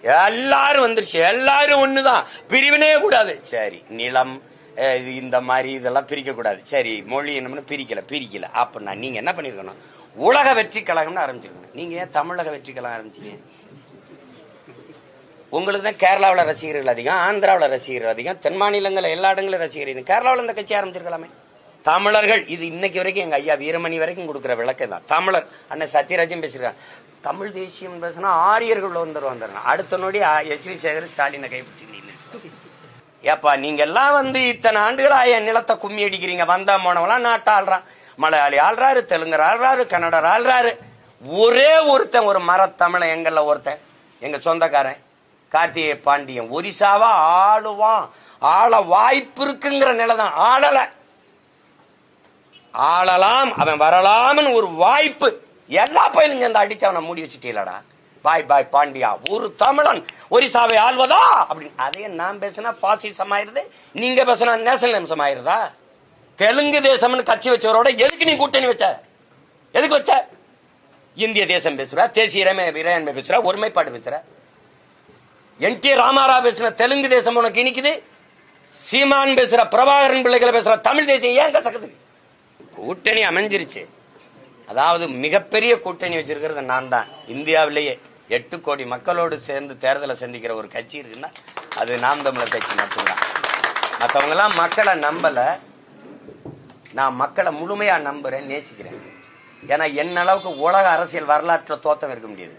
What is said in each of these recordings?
எல்லாரும் வந்துருச்சு, எல்லாரும் ஒண்ணுதான், பிரிவினே கூடாது. சரி, நிலம் இந்த மாதிரி இதெல்லாம் பிரிக்க கூடாது. சரி, மொழி என்னன்னு பிரிக்கல. அப்படின்னா நீங்க என்ன பண்ணிருக்கணும்? உலக வெற்றி கழகம்னு ஆரம்பிச்சிருக்கணும். நீங்க ஏன் தமிழக வெற்றி கழகம் ஆரம்பிச்சீங்க? உங்களுக்கு தான் கேரளாவில் ரசிகர்கள் அதிகம், ஆந்திராவில் ரசிகர்கள் அதிகம், தென் மாநிலங்களில் எல்லா இடங்களும் ரசிகர்கள். கேரளாவில் இந்த கட்சி ஆரம்பிச்சிருக்கலாமே. தமிழர்கள் இது இன்னைக்கு வரைக்கும் எங்க ஐயா வீரமணி வரைக்கும் கொடுக்குற விளக்கம் தான். தமிழர் அண்ணன் சத்யராஜன் பேசிருக்காங்க. தமிழ் தேசியம் பேசினா ஆரியர்கள் வந்துருவாங்க. அடுத்த நோடி எஸ்வி சேகர் ஸ்டாலினை கைப்பிடிச்சிருக்கீங்க. ஏப்பா நீங்க எல்லாம் வந்து இத்தனை ஆண்டுகளா என் நிலத்தை கும்மி அடிக்கிறீங்க. வந்தா போனவெல்லாம் நாட்டை ஆள்றான், மலையாளி ஆள்றாரு, தெலுங்கர் ஆள்றாரு, கன்னடர் ஆள்றாரு. ஒரே ஒருத்தன் ஒரு மரத்தமிழன் எங்கல்ல ஒருத்தன், எங்க சொந்தக்காரன் கார்த்திகை பாண்டியன் ஒரிசாவா ஆளுவான். ஆள வாய்ப்பு இருக்குங்கிற நிலைதான். ஆளலாம், அவன் வரலாம்னு ஒரு வாய்ப்பு. எல்லா பயிலும் சேர்ந்து அடிச்சு அவனை மூடி வச்சுட்டீங்களடா. பாய் பாண்டியா ஒரு தமிழன் ஒரிசாவை ஆள்வதா அப்படின்னு. அதே நான் பேசினா பாசிசம் ஆயிருது, நீங்க பேசினா நேஷனலிசம் ஆயிருதா? தெலுங்கு தேசம்னு கட்சி வச்சவரோட எதுக்கு நீ கூட்டணி வச்ச? எதுக்கு வச்ச? இந்திய தேசம் பேசுற, தேசிய இறையாண்மை பேசுற, ஒருமைப்பாடு பேசுற. NT ராமாராவ் பேசுற தெலுங்கு தேசம் உனக்கு இனிக்குது. சீமான் பேசுற, பிரபாகரன் பிள்ளைகளை பேசுற தமிழ் தேசியம் ஏன் கசக்குது? கூட்டணி அமைஞ்சிருச்சு. அதாவது மிகப்பெரிய கூட்டணி வச்சிருக்கிறது நான் தான். இந்தியாவிலேயே 8 கோடி மக்களோடு சேர்ந்து தேர்தலை சந்திக்கிற ஒரு கட்சி இருக்குன்னா அது நாம் தமிழர் கட்சி மட்டும்தான். மற்றவங்க எல்லாம் மக்களை நம்பல, நான் மக்களை முழுமையா நம்புறேன், நேசிக்கிறேன். ஏன்னா என்ன அளவுக்கு உலக அரசியல் வரலாற்றுல தோத்தம் இருக்க முடியாது.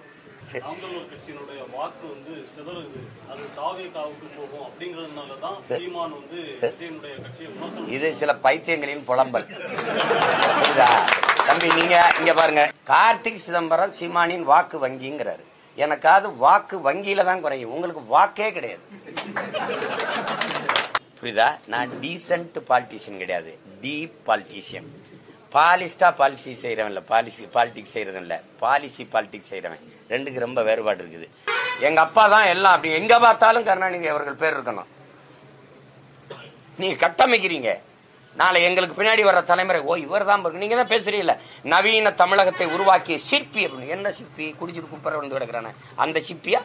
இது சில பைத்தியங்களின் புலம்பல். தம்பி நீங்க இங்க பாருங்க, கார்த்திக் சிதம்பரம் சீமானின் வாக்கு வங்கிங்கிறாரு. எனக்காவது வாக்கு வங்கியில தான் குறையும், உங்களுக்கு வாக்கே கிடையாது. புரியுதா? நான் டீசென்ட் பாலிட்டிஷியன் கிடையாது, டீப் பாலிட்டிஷியன். பாலிஸ்டா பாலிசி செய்யறவன் இல்ல, பாலிடிக்ஸ் செய்யறதும் இல்ல, பாலிசி பாலிடிக்ஸ் செய்யறவன். ரெண்டுக்கு ரொம்ப வேறுபாடு இருக்குது. எங்க அப்பா தான் எல்லாம். அப்படி எங்க பார்த்தாலும் கருணாநிதி அவர்கள் பேர் இருக்கணும். நீங்க கட்டமைக்கிறீங்க, நாளை எங்களுக்கு பின்னாடி வர்ற தலைமுறை ஓ இவர் தான். நீங்க தான் பேசுறீங்கல்ல, நவீன தமிழகத்தை உருவாக்கிய சிற்பி அப்படின்னு. என்ன சிற்பி? குடிச்சிட்டு குப்பரை வந்து கிடக்குறானே அந்த சிப்பியா?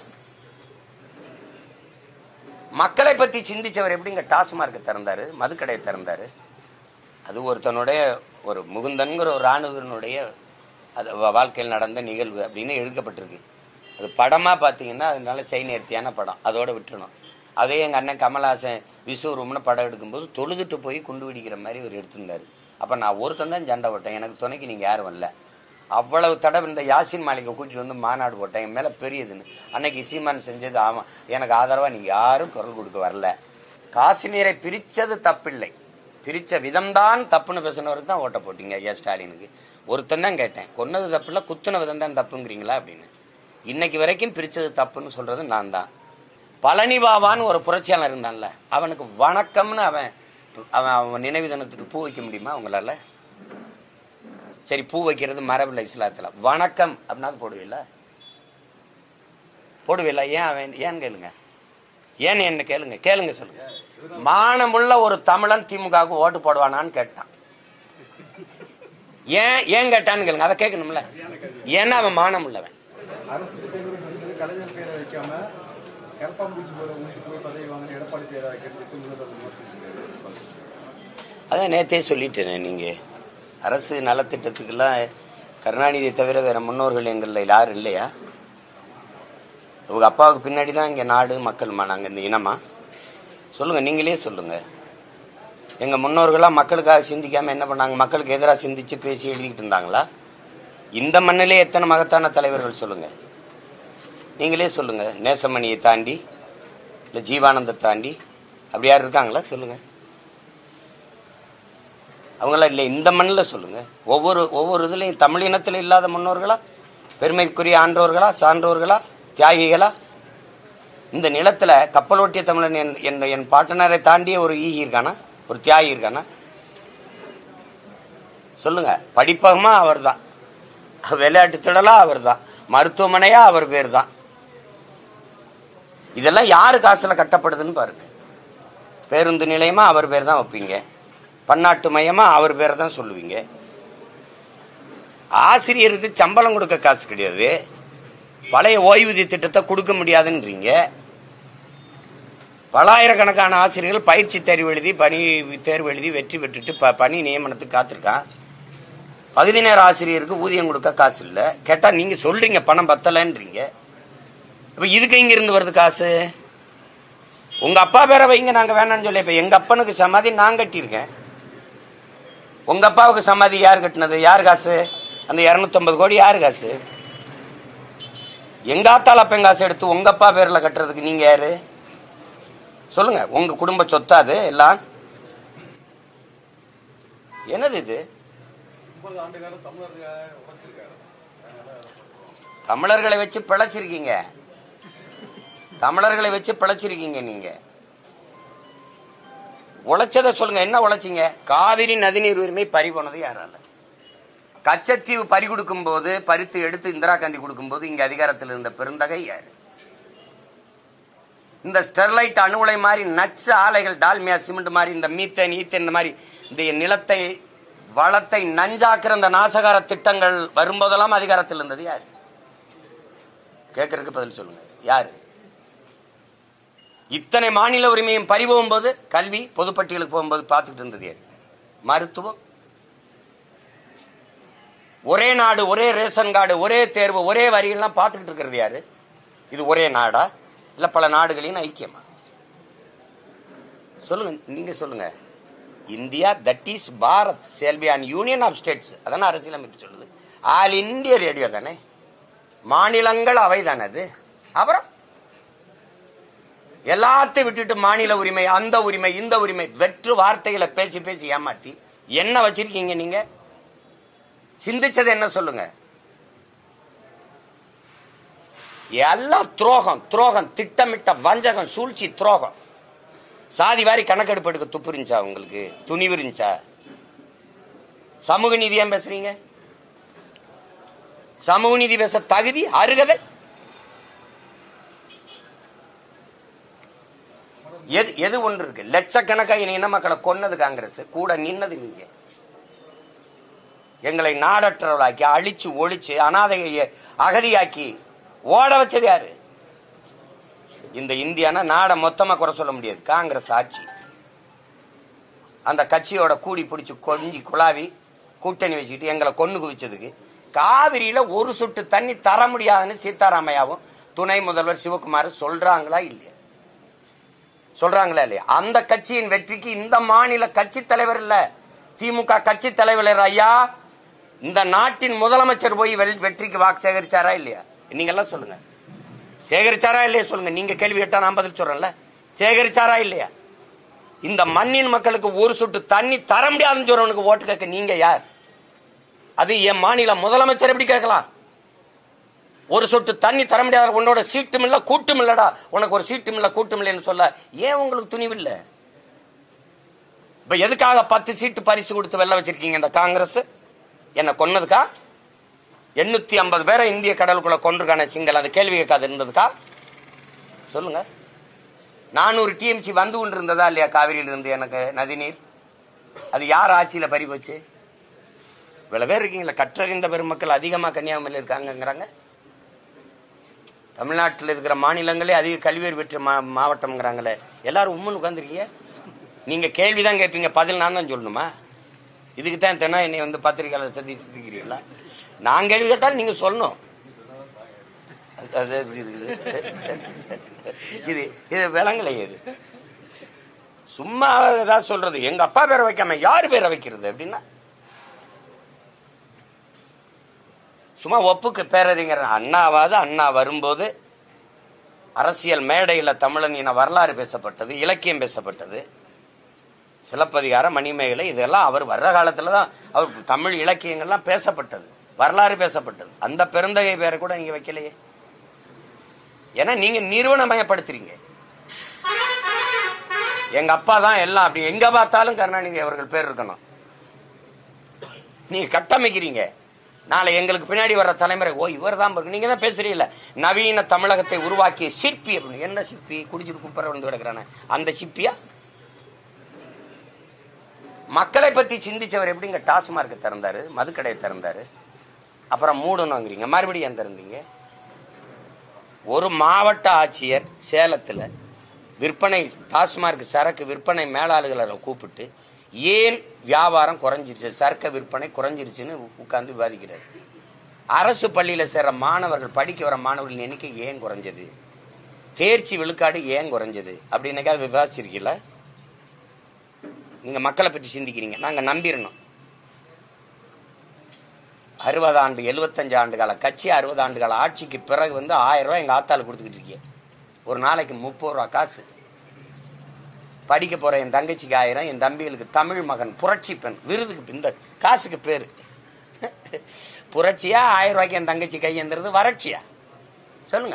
மக்களை பத்தி சிந்திச்சவர் எப்படிங்க டாஸ்மார்க் திறந்தாரு, மதுக்கடையை திறந்தாரு? அது ஒருத்தனுடைய ஒரு முகுந்தன்கிற ஒரு ராணுவனுடைய வாழ்க்கையில் நடந்த நிகழ்வு அப்படின்னு எழுதப்பட்டிருக்கு. அது படமா பாத்தீங்கன்னா அதனால நேர்த்தியான படம், அதோட விட்டுணும். அதே எங்க அண்ணன் கமல்ஹாசன் விஸ்வரூம்னு படம் எடுக்கும்போது தொழுதுட்டு போய் குண்டு வெடிக்கிற மாதிரி ஒரு எடுத்திருந்தாரு. அப்ப நான் ஒருத்தன் தான் சண்டை போட்டேன், எனக்கு துணைக்கு நீங்க யாரும் வரல. அவ்வளவு தடவை இந்த யாசின் மாளிகை கூட்டிட்டு வந்து மாநாடு போட்டேன், என் மேல பெரியதுன்னு. அன்னைக்கு சீமான் செஞ்சது ஆமா, எனக்கு ஆதரவா நீங்க யாரும் குரல் கொடுக்க வரல. காஷ்மீரை பிரிச்சது தப்பில்லை, பிரிச்ச விதம்தான் தப்புன்னு பேசினவருக்கு தான் ஓட்ட போட்டீங்க ஐயா ஸ்டாலினுக்கு. ஒருத்தன் தான் கேட்டேன், கொன்னது தப்பு இல்ல, குத்துன விதம் தான் தப்புங்கிறீங்களா அப்படின்னு. இன்னைக்கு வரைக்கும் பிரிச்சது தப்புன்னு சொல்றது நான் தான். பழனி பாபான்னு ஒரு புரட்சியாளர் இருந்தான்ல, அவனுக்கு வணக்கம்னு அவன் நினைவு தினத்துக்கு பூ வைக்க முடியுமா உங்களால? சரி, பூ வைக்கிறது மரபில்லை இஸ்லாத்துல, வணக்கம் அப்படின்னா போடுவில்ல? ஏன் அவன் ஏன்னு கேளுங்க, ஏன்னு என்ன கேளுங்க சொல்லுங்க. மானமுள்ள ஒரு தமிழன் திமுகவுக்கு ஓட்டு போடுவானான்னு கேட்டான். ஏன் கேட்டான்னு கேளுங்க, அதை கேட்கணும்ல. ஏன்னா அவன் மானம் உள்ளவன். அதான் நேத்தே சொல்லிட்டேன். நீங்க அரசு நலத்திட்டத்துக்கெல்லாம் கருணாநிதியை தவிர வேற முன்னோர்கள் எங்கள்ல யாரும் இல்லையா? உங்க அப்பாவுக்கு பின்னாடி தான் இங்க நாடு மக்கள்மா, நாங்க இந்த இனமா? சொல்லுங்க, நீங்களே சொல்லுங்க. எங்க முன்னோர்களா மக்களுக்காக சிந்திக்காம என்ன பண்ணாங்க? மக்களுக்கு எதிராக சிந்திச்சு பேசி எழுதிக்கிட்டு இருந்தாங்களா? இந்த மண்ணிலே எத்தனை மகத்தான தலைவர்கள் சொல்லுங்க, நீங்களே சொல்லுங்க. நேசமணியை தாண்டி இல்ல ஜீவானந்த தாண்டி அப்படி யார் இருக்காங்களா? சொல்லுங்க. அவங்களாம் இல்லை இந்த மண்ணில். சொல்லுங்க. ஒவ்வொரு இதுலையும் தமிழ் இனத்தில் இல்லாத முன்னோர்களா, பெருமைக்குரிய ஆன்றோர்களா, சான்றோர்களா, தியாகிகளா? இந்த நிலத்துல கப்பலோட்டிய தமிழன் என் பாட்டனரை தாண்டிய ஒரு ஈகி இருக்கானா, ஒரு தியாகி இருக்கானா? சொல்லுங்க. படிப்பகமா அவர் தான், விளையாட்டு திடலா அவர் தான், மருத்துவமனையா அவர் பேர் தான். இதெல்லாம் யாரு காசுல கட்டப்படுதுன்னு பாருங்க. பேருந்து நிலையமா அவர் பேர் தான் வைப்பீங்க, பன்னாட்டு மையமா அவர் பேரை தான் சொல்லுவீங்க. ஆசிரியருக்கு சம்பளம் கொடுக்க காசு கிடையாது, பழைய ஓய்வூதிய திட்டத்தை கொடுக்க முடியாதுன்றீங்க. பலாயிரக்கணக்கான ஆசிரியர்கள் பயிற்சி தேர்வு எழுதி தேர்வு எழுதி வெற்றி பெற்றுட்டு பணி நியமனத்துக்கு காத்திருக்கான். பகுதி நேர ஆசிரியருக்கு ஊதியம் கொடுக்க காசு இல்லை. கேட்டா நீங்க சொல்றீங்க பணம் பத்தலன்றீங்க. இப்ப இதுக்கு இங்க இருந்து வருது காசு? உங்க அப்பா பேரை வைங்க, நாங்க வேணாம்னு சொல்ல. இப்ப எங்க அப்பனுக்கு சமாதி நான் கட்டியிருக்கேன். உங்க அப்பாவுக்கு சமாதி யார் கட்டினது? யார் காசு? அந்த 250 கோடி யாரு காசு? எங்க ஆத்தால அப்பன் காசு எடுத்து உங்க அப்பா பேர்ல கட்டுறதுக்கு நீங்க யாரு சொல்லுங்க? உங்க குடும்ப சொத்தா அது எல்லாம்? என்னது இது? தமிழர்களை வச்சு பிழைச்சிருக்கீங்க. தமிழர்களை வச்சு பிழைச்சிருக்கீங்க. நீங்க உழைச்சதை சொல்லுங்க. என்ன உழைச்சிங்க? காவிரி நதிநீர் உரிமை பறி போனது யாரால? கச்சத்தீவு பறி கொடுக்கும் போது, பறித்து எடுத்து இந்திரா காந்தி கொடுக்கும் போது இங்க அதிகாரத்தில் இருந்த பெருந்தகை யாரு? இந்த ஸ்டெர்லைட் அணு உலை மாதிரி நச்சு ஆலைகள், டால்மியா சிமெண்ட் மாதிரி, இந்த மீத்தேன் ஈத்தேன் இந்த மாதிரி இந்த நிலத்தை வளத்தை நஞ்சாக்குற இந்த நாசகார திட்டங்கள் வரும்போதெல்லாம் அதிகாரத்தில் இருந்தது யாரு? கேட்கறதுக்கு பதில் சொல்லுங்க. யாரு? இத்தனை மாநில உரிமையும் பறிபோகும் போது, கல்வி பொதுப்பட்டியலுக்கு போகும்போது பார்த்துட்டு இருந்தது யாரு? மருத்துவம், ஒரே நாடு, ஒரே ரேஷன் கார்டு, ஒரே தேர்வு, ஒரே வரியெல்லாம் பார்த்துக்கிட்டு இருக்கிறது யாரு? இது ஒரே நாடா இல்ல பல நாடுகளின் ஐக்கியமா? சொல்லுங்க. நீங்க சொல்லுங்க. India that is Bharat shall be an union of states. அதான அரசியலமைப்பு சொல்லுது. ஆல் இந்திய ரேடியோ தானே, மாநிலங்கள் அவை தானே அது. அப்புறம் எல்லாத்தையும் விட்டுட்டு மாநில உரிமை, அந்த உரிமை, இந்த உரிமை, வெற்று வார்த்தைகளை பேசி பேசி ஏமாத்தி என்ன வச்சிருக்கீங்க நீங்க? சிந்திச்சது என்ன சொல்லுங்க? எல்லாம் துரோகம், துரோகம், திட்டமிட்ட வஞ்சகம், சூழ்ச்சி, துரோகம். சாதி வாரி கணக்கெடுப்பு எடுக்க துப்பு இருந்துச்சா உங்களுக்கு? துணிவு இருந்துச்சா? சமூக நீதி ஏன் பேசுறீங்க? சமூக நீதி பேச தகுதி, அருகதை எது ஒன்று இருக்கு? லட்சக்கணக்காக இன மக்களை கொன்னது காங்கிரஸ், கூட நின்னது நீங்க. எங்களை நாடற்றவளாக்கி, அழிச்சு ஒழிச்சு, அனாதையை அகதியாக்கி ஓட வச்சது யாரு? இந்த இந்தியானா நாட மொத்தமா குறை சொல்ல முடியாது. காங்கிரஸ் ஆட்சி, அந்த கட்சியோட கூடி பிடிச்சு கொஞ்சி குழாவி கூட்டணி வச்சுக்கிட்டு எங்களை கொண்டு குவிச்சதுக்கு காவிரியில ஒரு சொட்டு தண்ணி தர முடியாதுன்னு சீதாராமையாவும் துணை முதல்வர் சிவகுமார் சொல்றாங்களா இல்லையா? சொல்றாங்களா இல்லையா? அந்த கட்சியின் வெற்றிக்கு இந்த மாநில கட்சி தலைவர் இல்ல, திமுக கட்சி தலைவர் ஐயா, இந்த நாட்டின் முதலமைச்சர் போய் வெற்றிக்கு வாக்கு சேகரிச்சாரா இல்லையா? நீங்க எல்லாம் சொல்லுங்க. சேகரிச்சாரா இல்லையா சொல்லுங்க. நீங்க கேள்வி கேட்டா நான் பதில் சொல்றேன்ல. சேகரிச்சாரா இல்லையா? இந்த மண்ணின் மக்களுக்கு ஒரு சொட்டு தண்ணி தர முடியாதுன்னு சொல்றவனுக்கு ஓட்டு கேட்க நீங்க யார்? அது என் மாநில முதலமைச்சர் எப்படி கேட்கலாம்? ஒரு சொட்டு தண்ணி தர முடியாத உன்னோட சீட்டும் இல்ல கூட்டும் இல்லடா, உனக்கு ஒரு சீட்டும் இல்ல கூட்டும் இல்லைன்னு சொல்ல ஏன் உங்களுக்கு துணிவு இல்ல? இப்ப எதுக்காக 10 சீட்டு பரிசு கொடுத்து வெல்ல வச்சிருக்கீங்க இந்த காங்கிரஸ்? என்ன கொன்னதுக்கா? 850 பேரை இந்திய கடலுக்குள்ள கொண்டிருக்கான சிங்கள், அது கேள்வி கேட்காது இருந்ததுக்கா? சொல்லுங்க. 400 டிஎம்சி வந்து கொண்டு இருந்ததா இல்லையா காவிரியில் இருந்து எனக்கு நதிநீர்? அது யார் ஆட்சியில பறி போச்சு? இவ்வளவு பேர் இருக்கீங்களா, கற்றறிந்த பெருமக்கள் அதிகமா கன்னியாகுமரியில் இருக்காங்கிறாங்க. தமிழ்நாட்டில் இருக்கிற மாநிலங்களே அதிக கல்வியர் பெற்ற மாவட்டம்ங்கிறாங்களே. எல்லாரும் உம்முன்னு உட்காந்துருக்கீங்க. நீங்க கேள்விதான் கேட்பீங்க, பதில் நான் தான் சொல்லணுமா? இதுக்கு தான் தினம் என்னை வந்து பத்திரிகையாளர் சந்திக்கிறீங்களா? நான் கேள்வி கேட்டாலும் நீங்க சொல்லணும். அது எப்படி இருக்குது? இது விலங்கலை. இது சும்மா ஏதாவது சொல்றது. எங்க அப்பா பேரை வைக்காம யாரு பேரை வைக்கிறது அப்படின்னா சும்மா ஒப்புக்கு பேரறிஞர் அண்ணாவாது. அண்ணா வரும்போது அரசியல் மேடையில் தமிழன் இன வரலாறு பேசப்பட்டது, இலக்கியம் பேசப்பட்டது, சிலப்பதிகாரம், மணிமேகலை, இதெல்லாம் அவர் வர்ற காலத்துல தான் அவர் தமிழ் இலக்கியங்கள்லாம் பேசப்பட்டது, வரலாறு பேசப்பட்டது. அந்த பெருந்தகை பேரை கூட நீங்க வைக்கலையே. ஏன்னா நீங்க நிறுவனமயப்படுத்துறீங்க. எங்க அப்பா தான் எல்லாம், அப்படி எங்க பார்த்தாலும் கருணாநிதி அவர்கள் பேர் இருக்கணும். நீங்க கட்டமைக்கிறீங்க. நாளை எங்களுக்கு பின்னாடி வர்ற தலைமுறை ஓ இவர் தான். நீங்க தான் பேசுறீங்களா நவீன தமிழகத்தை உருவாக்கிய சிற்பி அப்படின்னு. என்ன சிற்பி? குடிச்சிட்டு குப்பரை வந்து கிடக்குறான அந்த சிப்பியா? மக்களை பத்தி சிந்திச்சவர் எப்படிங்க டாஸ்மார்க் திறந்தாரு, மதுக்கடையை திறந்தாரு, அப்புறம் மூடணுங்கிறீங்க, மறுபடியும் திறந்தீங்க. ஒரு மாவட்ட ஆட்சியர் சேலத்தில் விற்பனை டாஸ்மார்க் சரக்கு விற்பனை மேலாளர்களை கூப்பிட்டு ஏன் வியாபாரம் குறைஞ்சிருச்சு, சரக்கு விற்பனை குறைஞ்சிருச்சுன்னு உட்கார்ந்து விவாதிக்கிறார். அரசு பள்ளியில் சேர்ற மாணவர்கள், படிக்க வர மாணவர்கள் எண்ணிக்கை ஏன் குறைஞ்சது, தேர்ச்சி விழுக்காடு ஏன் குறைஞ்சது அப்படின்னு விவாதிச்சிருக்கீங்களா? நீங்க மக்களை பற்றி சிந்திக்கிறீங்க, நாங்க நம்பிடணும். 60 ஆண்டு 75 ஆண்டு கால கட்சி, 60 ஆண்டு கால ஆட்சிக்கு பிறகு 1000 ரூபாய் எங்க ஆத்தால கொடுத்துக்கிட்டு இருக்கீங்க. ஒரு நாளைக்கு 30 ரூபா காசு. படிக்க போற என் தங்கச்சிக்கு 1000, என் தம்பிகளுக்கு தமிழ் மகன் புரட்சி பெண் விருதுக்கு இந்த காசுக்கு பேரு புரட்சியா? 1000 ரூபாய்க்கு என் தங்கச்சி கையெழுந்துறது வறட்சியா? சொல்லுங்க.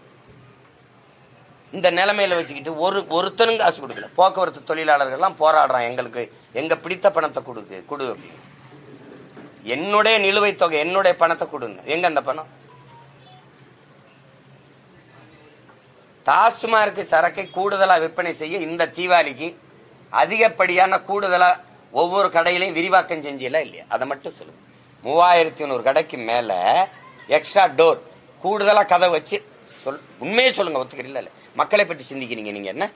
இந்த நிலைமையில வச்சுக்கிட்டு ஒருத்தனும் காசு கொடுக்கல. போக்குவரத்து தொழிலாளர்கள்லாம் போராடுறான், எங்களுக்கு எங்க பிடித்த பணத்தை கொடு, என்னுடைய நிலுவைத் தொகை, என்னுடைய பணத்தை கொடுங்க. எங்க அந்த பணம்? டாஸ்மார்க் சரக்கை கூடுதலா விற்பனை செய்ய இந்த தீபாவளிக்கு அதிகப்படியான கூடுதலா ஒவ்வொரு கடையிலையும் விரிவாக்கம் செஞ்சல இல்லையா? அதை மட்டும் சொல்லுங்க. 3100 கடைக்கு மேல எக்ஸ்ட்ரா டோர் கூடுதலா கதை வச்சு உண்மையே சொல்லுங்க. ஒத்துக்கிறீங்களா? இல்ல மக்களை பற்றி சிந்திக்கிறீங்க நீங்க. என்ன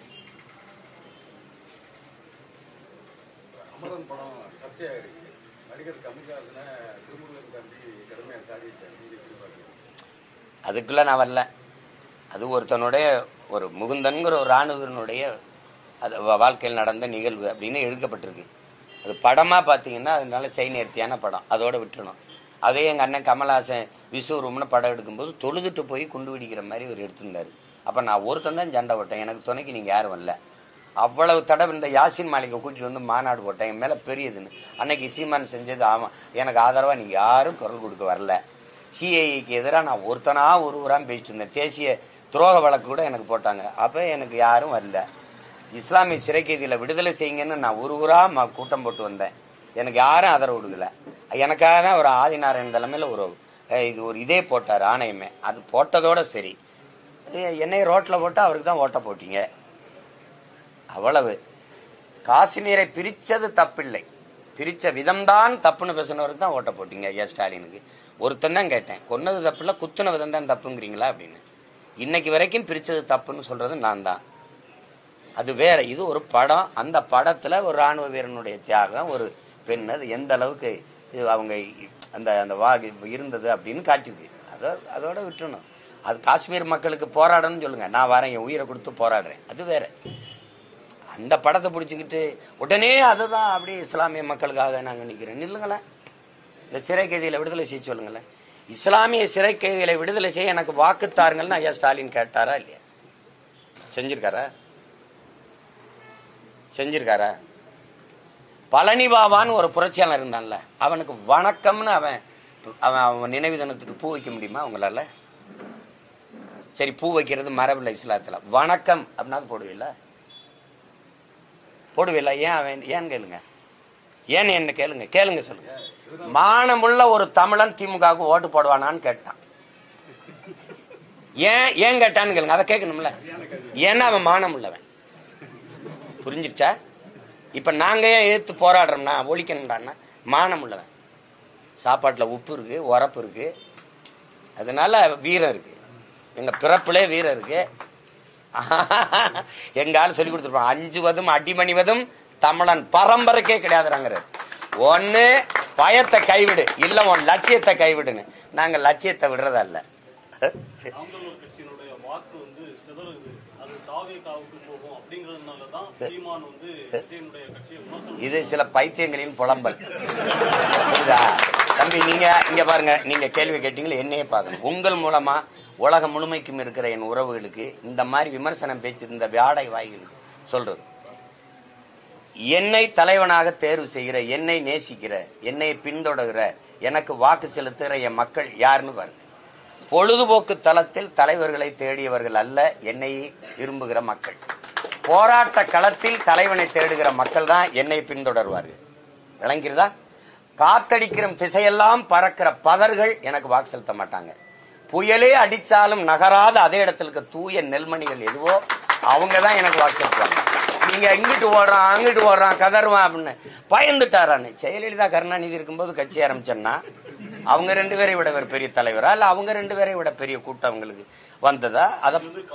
அதுக்குள்ள நான் வரல. அது ஒருத்தனுடைய ஒரு முகுந்தன்கிற ஒரு ராணுவனுடைய வாழ்க்கையில் நடந்த நிகழ்வு அப்படின்னு எழுதப்பட்டிருக்கு. அது படமா பாத்தீங்கன்னா அதனால நேர்த்தியான படம், அதோட விட்டுணும். அதே எங்க அண்ணன் கமல்ஹாசன் விஸ்வரூம்னு படம் எடுக்கும்போது தொழுதுட்டு போய் குண்டு வெடிக்கிற மாதிரி ஒரு எடுத்திருந்தாரு. அப்ப நான் ஒருத்தன் தான் சண்டை போட்டேன், எனக்கு துணைக்கு நீங்க யாரும் வரல. அவ்வளவு தடவை இந்த யாசின் மாளிகை கூட்டிட்டு மாநாடு போட்டேன், என் மேல பெரியதுன்னு. அன்னைக்கு சீமான் செஞ்சது ஆமா, எனக்கு ஆதரவா நீங்க யாரும் குரல் கொடுக்க வரல. சிஐக்கு எதிராக நான் ஒருத்தனா ஒருவரான் பேசிட்டு இருந்தேன். தேசிய துரோக வழக்கு கூட எனக்கு போட்டாங்க, அப்ப எனக்கு யாரும் வரல. இஸ்லாமிய சிறை கைதியில விடுதலை செய்யுங்கன்னு நான் ஒருவரா கூட்டம் போட்டு வந்தேன், எனக்கு யாரும் ஆதரவு கொடுக்கல. எனக்காக தான் ஒரு ஆதிநாராயணன் தலைமையில ஒரு இதே போட்டார், ஆணையமே. அது போட்டதோட சரி, என்னை ரோட்ல போட்டு அவருக்கு தான் ஓட்ட போட்டீங்க. அவ்வளவு. காஷ்மீரை பிரிச்சது தப்பில்லை, பிரிச்ச விதம்தான் தப்புன்னு பேசினவருக்கு தான் ஓட்ட போட்டீங்க. ஐயா ஸ்டாலினுக்கு ஒருத்தன் தான் கேட்டேன், கொன்னது தப்பு இல்ல, குத்துன விதம் தான் தப்புங்கிறீங்களா அப்படின்னு. இன்னைக்கு வரைக்கும் பிரிச்சது தப்புன்னு சொல்றது நான் தான். அது வேற, இது ஒரு படம். அந்த படத்துல ஒரு ராணுவ வீரனுடைய தியாகம், ஒரு பெண், அது எந்த அளவுக்கு அவங்க அந்த அந்த இருந்தது அப்படின்னு காட்டிருக்கு. அதோட விட்டுணும். அது காஷ்மீர் மக்களுக்கு போராடணும்னு சொல்லுங்க, நான் வரேன், என் உயிரை கொடுத்து போராடுறேன், அது வேற. அந்த படத்தை பிடிச்சிக்கிட்டு உடனே அதுதான் அப்படி இஸ்லாமிய மக்களுக்காக நாங்க நிக்கிறேன். இல்லைங்களேன், இந்த சிறை கைதிகளை விடுதலை செய்ய சொல்லுங்களேன். இஸ்லாமிய சிறை கைதிகளை விடுதலை செய்ய எனக்கு வாக்கு தாருங்கள்னு ஐயா ஸ்டாலின் கேட்டாரா இல்லையா? செஞ்சிருக்காரா? பழனி பாபான்னு ஒரு புரட்சியாளர் இருந்தான்ல, அவனுக்கு வணக்கம்னு அவன் நினைவு தினத்துக்கு பூ வைக்க முடியுமா அவங்களால? சரி, பூ வைக்கிறது மரபில்லை இஸ்லாத்துல, வணக்கம் அப்படின்னா போடுவில்ல? ஏன் கேளுங்க, ஏன் என்ன கேளுங்க சொல்லுங்க. மானமுள்ள ஒரு தமிழன் திமுகவுக்கு ஓட்டு போடுவானான்னு கேட்டான். ஏன் கேட்டான்னு கேளுங்க, அதை கேட்கணும்ல. ஏன்னா அவன் மானம் உள்ளவன். புரிஞ்சிருச்சா? இப்ப நாங்க ஏன் எதிர்த்து போராடுறோம்னா, ஒழிக்கணும்டான்னா மானம் உள்ளவன். சாப்பாட்டுல உப்பு இருக்கு, உரப்பு இருக்கு, அதனால வீரம் இருக்கு. எங்க பிறப்புலே வீரம் இருக்கு. எங்க ஆள் சொல்லி கொடுத்துருப்பான், அஞ்சுவதும் அடிமணிவதும் தமிழன் பரம்பரைக்கே கிடையாதுறாங்க. ஒன்னு பயத்தை கைவிடு, இல்ல உன் லட்சியத்தை கைவிடுன்னு. நாங்க லட்சியத்தை விடுறதா இல்ல. இது சில பைத்தியங்களின் புலம்பல். தம்பி, நீங்க இங்க பாருங்க, நீங்க கேள்வி கேட்டீங்களா, என்னையே பாருங்க. உங்கள் மூலமா உலகம் முழுமைக்கும் இருக்கிற என் உறவுகளுக்கு இந்த மாதிரி விமர்சனம் பேச்சு இந்த வியாடை வாய்களுக்கு சொல்றது, என்னை தலைவனாக தேர்வு செய்கிற, என்னை நேசிக்கிற, என்னை பின்தொடர்கிற, எனக்கு வாக்கு செலுத்துகிற என் மக்கள் யாருன்னு பாருங்க. பொழுதுபோக்கு தளத்தில் தலைவர்களை தேடியவர்கள் அல்ல, என்னை விரும்புகிற மக்கள். போராட்ட களத்தில் தலைவனை தேடுகிற மக்கள் தான் என்னை பின்தொடர்வார்கள். விளங்கிறதா? காத்தடிக்கிற திசையெல்லாம் பறக்கிற பதர்கள் எனக்கு வாக்கு செலுத்த மாட்டாங்க. புயலே அடிச்சாலும் நகராத அதே இடத்துல இருக்க தூய நெல்மணிகள் எதுவோ அவங்கதான் எனக்கு வாக்கு செலுத்துவாங்க. நீங்க இங்கிட்டு ஓடுறான் அங்கிட்டு ஓடுறான் கதறுவான் அப்படின்னு பயந்துட்டாரான்னு. ஜெயலலிதா கருணாநிதி இருக்கும்போது கட்சி ஆரம்பிச்சேன்னா அவங்க 2 பேரை விட பெரிய தலைவரா இல்ல அவங்க 2 பேரை விட பெரிய கூட்டம் அவங்களுக்கு வந்ததா? அத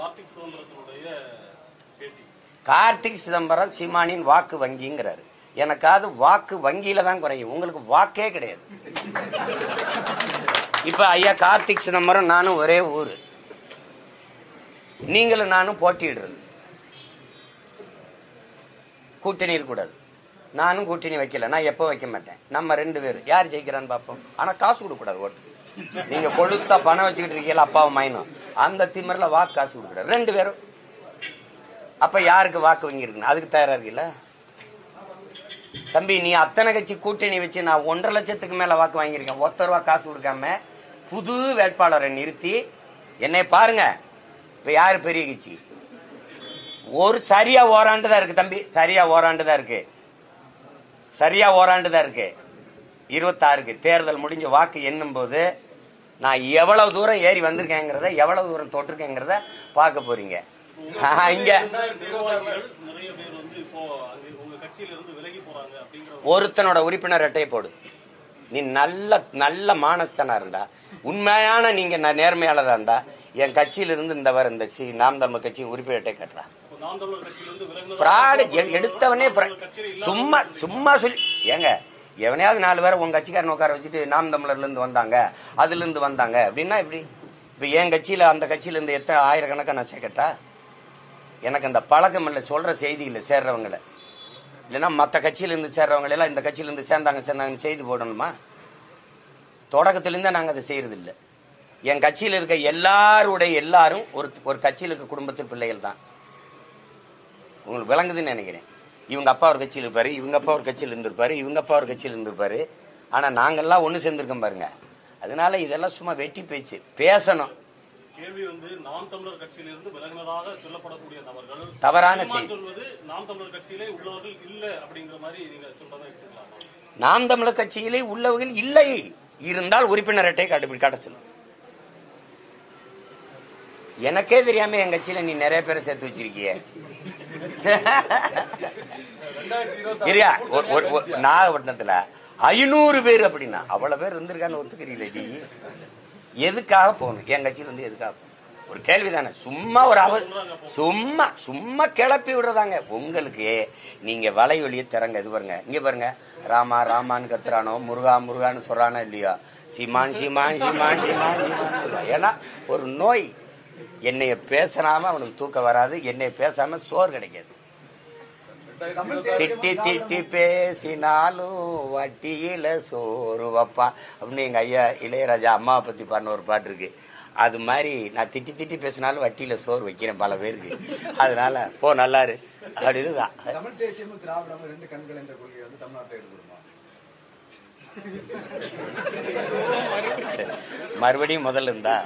கார்த்திக் சிதம்பரம் சீமானின் வாக்கு வங்கிங்கிறாரு. எனக்காவது வாக்கு வங்கியில தான் குறையும், உங்களுக்கு வாக்கே கிடையாது. இப்ப ஐயா கார்த்திக் சிதம்பரம் நானும் ஒரே ஊரு, நீங்களும் நானும் போட்டிடுறது, கூட்டணி இருக்கக்கூடாது. நானும் கூட்டணி வைக்கல, நான் எப்போ வைக்க மாட்டேன். நம்ம 2 பேர் யார் ஜெயிக்கிறான்னு பார்ப்போம். ஆனா காசு கொடுக்க கூடாது ஓட்டு. நீங்க கொளுத்தா பணம் வச்சுக்கிட்டு இருக்கீங்களா அப்பாவும் மைனும், அந்த திமிரில் வாக்கு காசு கொடுக்க கூடாது 2 பேரும். அப்ப யாருக்கு வாக்கு வங்கி இருக்குன்னு அதுக்கு தயாரா இருக்குல்ல தம்பி? நீ அத்தனை கட்சி கூட்டணி வச்சு நான் 1.5 லட்சத்துக்கு மேல வாக்கு வாங்கியிருக்கேன். ₹1 காசு கொடுக்காம புது வேட்பாளரை நிறுத்தி என்னை பாருங்க. இப்ப யாரு பெரிய கட்சி? ஒரு சரியா ஓராண்டுதான் இருக்கு தம்பி, சரியா ஓராண்டுதான் இருக்கு, சரியா ஓராண்டுதான் இருக்கு. 26க்கு தேர்தல் முடிஞ்ச வாக்கு எண்ணும் போது நான் எவ்வளவு தூரம் ஏறி வந்திருக்கேங்கிறத, எவ்வளவு தூரம் தொட்டிருக்கேங்கிறத பார்க்க போறீங்க. இங்க ஒருத்தனோட உறுப்பினர் அட்டையை போடு. நீ நல்ல நல்ல மானஸ்தனா இருந்தா, உண்மையான நீங்க நேர்மையாளரா இருந்தா, என் கட்சியில இருந்து இந்த வர இந்த நாம் தமிழர் கட்சி உறுப்பினர் அட்டை கட்டுறா. எடுத்தவனே சும்மா சும்மா சொல்லி ஏங்க, எவனையாவது 4 பேரை உங்க கட்சிக்காரன் உட்கார வச்சுட்டு நாம் தமிழர்ல இருந்து வந்தாங்க, அதுல இருந்து வந்தாங்க அப்படின்னா எப்படி? இப்ப என் கட்சியில அந்த கட்சியில இருந்து எத்தனை ஆயிரக்கணக்கா நான் சேர்க்கட்டா? எனக்கு அந்த பழக்கம் இல்லை, சொல்ற செய்தி இல்லை சேர்றவங்களை. இல்லைன்னா மற்ற கட்சியிலிருந்து சேர்றவங்க எல்லாம் இந்த கட்சியிலிருந்து சேர்ந்தாங்கன்னு செய்தி போடணுமா? தொடக்கத்திலிருந்தே நாங்க அதை செய்யறது இல்லை. என் கட்சியில் இருக்க எல்லாரும் ஒரு கட்சியில் இருக்க குடும்பத்தில் பிள்ளைகள் தான். உங்களுக்கு விளங்குதுன்னு நினைக்கிறேன். இவங்க அப்பா ஒரு கட்சியில் இருப்பாரு, இவங்க அப்பா ஒரு கட்சியில் இருந்திருப்பாரு, இவங்க அப்பா ஒரு கட்சியில் இருந்திருப்பாரு. ஆனா நாங்கெல்லாம் ஒண்ணு சேர்ந்திருக்கோம் பாருங்க. அதனால இதெல்லாம் சும்மா வெட்டி பேச்சு பேசணும். கேள்வி நாம் தமிழர் கட்சியிலிருந்து விலகினதாக சொல்லப்படக்கூடிய நபர்கள் தவறான செய்தி. நாம் தமிழர் கட்சியிலே உள்ளவர்கள் இல்ல அப்படிங்கிற மாதிரி நீங்க சொல்றதை எடுத்துக்கலாமா? நாம் தமிழர் கட்சியிலே உள்ளவர்கள் இல்லை இருந்தால் உறுப்பினர் அட்டை காட்ட சொல்லும். எனக்கே தெரியாம என் கட்சியில நீ நிறைய பேரை சேர்த்து வச்சிருக்கிய. நாகப்பட்டினத்துல 500 பேர் அப்படின்னா அவ்வளவு பேர் இருந்திருக்கான்னு ஒத்துக்கிறீங்களே நீ? எதுக்காக போகணும் என் கட்சியில இருந்து? எதுக்காக ஒரு கேள்விதானே? சும்மா ஒரு சும்மா சும்மா கிளப்பி விடுறதாங்க உங்களுக்கு. நீங்க வலைவெளியை திறங்க. இது பாருங்க, இங்க பாருங்க, ராமா ராமான்னு கத்துறானோ, முருகா முருகான்னு சொல்றானோ இல்லையா, சீமான் சீமான் சீமான் சீமான் சீமான். ஏன்னா ஒரு நோய். என்னைய பேசாம அவனுக்கு தூக்கம் வராது, என்னைய பேசாம சோறு கிடைக்காது. திட்டி திட்டி பேசினாலும் வட்டியில சோறு வப்பா அப்படின்னு எங்க ஐயா இளையராஜா அம்மாவை பத்தி பாடின ஒரு பாட்டு இருக்கு. அது மாதிரி நான் திட்டி திட்டி பேசினாலும் வட்டியில சோறு வைக்கிறேன் பல பேருக்கு. அதனால போ நல்லாரு அப்படின்னுதான். தமிழ் தேசியமும் திராவிடமும் 2 கண்கள் என்ற கொள்கை தமிழ்நாட்டை எடுத்துருமா? மறுபடியும் முதல்ல இருந்தா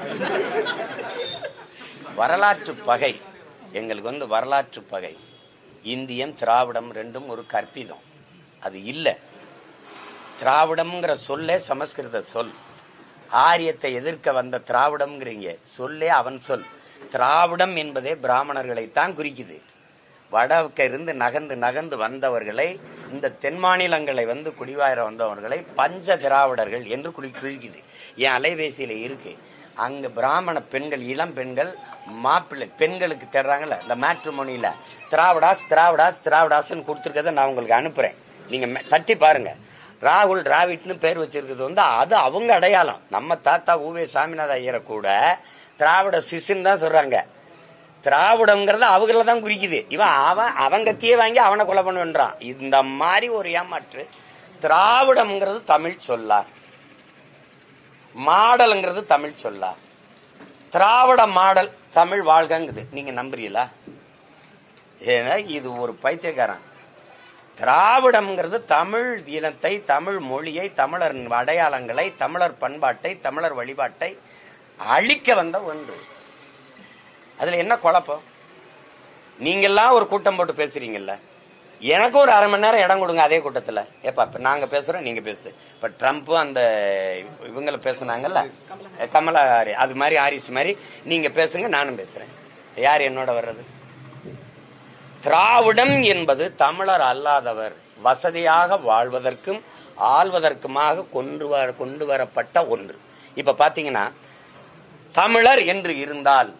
வரலாற்று பகை எங்களுக்கு வரலாற்று பகை. இந்தியம் திராவிடம் 2ம் ஒரு கற்பிதம். அது இல்ல. திராவிடம்ங்கிற சொல்லே சமஸ்கிருத சொல். ஆரியத்தை எதிர்க்க வந்த திராவிடம்ங்கிறீங்க சொல்லே அவன் சொல். திராவிடம் என்பதே பிராமணர்களைத்தான் குறிக்குது. வடக்க இருந்து நகர்ந்து நகர்ந்து வந்தவர்களை, இந்த தென் மாநிலங்களை குடிவார வந்தவர்களை பஞ்ச திராவிடர்கள் என்று குறிக்குது. என் அலைபேசியில இருக்கு. அங்க பிராமண பெண்கள், இளம் பெண்கள் மாப்பிள்ளை பெண்களுக்கு தேடுறாங்கல்ல, இந்த மேட்ரிமோனியில திராவிடாஸ் திராவிடாஸ் திராவிடாஸ்ன்னு கொடுத்துருக்கத நான் உங்களுக்கு அனுப்புறேன். நீங்க தட்டி பாருங்க. ராகுல் டிராவிட்னு பேர் வச்சிருக்கிறது அது அவங்க அடையாளம். நம்ம தாத்தா ஊவே சாமிநாத ஐயரை கூட திராவிட சிசுன்னு தான் சொல்றாங்க. திராவிடம்ங்கிறது அவங்கள தான் குறிக்குது. இவன் அவன் கத்தியே வாங்கி அவனை கொலை பண்ணுன்றான். இந்த மாதிரி ஒரு ஏமாற்று. திராவிடம்ங்கிறது தமிழ் சொல்லா, மாடல்ங்கிறது தமிழ் சொல்லா. திராவிட மாடல் தமிழ் வாழ்கங்குது. நீங்க நம்புறீங்களா? ஏன்னா இது ஒரு பைத்தியக்காரன். திராவிடம்ங்கிறது தமிழ் இனத்தை, தமிழ் மொழியை, தமிழர் அடையாளங்களை, தமிழர் பண்பாட்டை, தமிழர் வழிபாட்டை அழிக்க வந்த ஒன்று. அதுல என்ன குழப்பம்? நீங்கெல்லாம் ஒரு கூட்டம் போட்டு பேசுறீங்கல்ல, எனக்கு ஒரு அரை மணி நேரம் இடம் கொடுங்க அதே கூட்டத்துல. ஏப்பா இப்ப நாங்க பேசுறோம், நீங்க பேசு. இப்ப ட்ரம்ப் அந்த இவங்களை பேசுனாங்கல்ல, கமலா அது மாதிரி ஹாரிஸ் மாதிரி நீங்க பேசுங்க, நானும் பேசுறேன். யார் என்னோட வர்றது? திராவிடம் என்பது தமிழர் அல்லாதவர் வசதியாக வாழ்வதற்கும் ஆள்வதற்குமாக கொண்டு வரப்பட்ட ஒன்று. இப்ப பாத்தீங்கன்னா தமிழர் என்று இருந்தால்